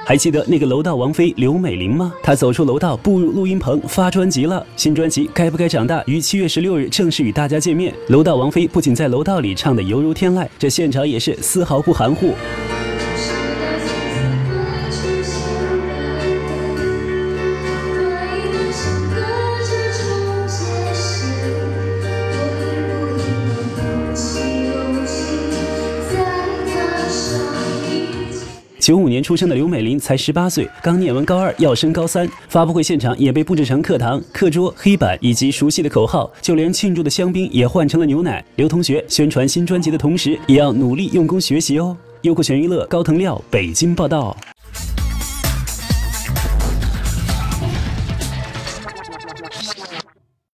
还记得那个楼道王妃刘美玲吗？她走出楼道，步入录音棚发专辑了。新专辑《该不该长大》于7月16日正式与大家见面。楼道王妃不仅在楼道里唱得犹如天籁，这现场也是丝毫不含糊。95年出生的刘美玲才18岁，刚念完高2要升高3。发布会现场也被布置成课堂、课桌、黑板以及熟悉的口号，就连庆祝的香槟也换成了牛奶。刘同学宣传新专辑的同时，也要努力用功学习哦。优酷全娱乐高腾亮北京报道。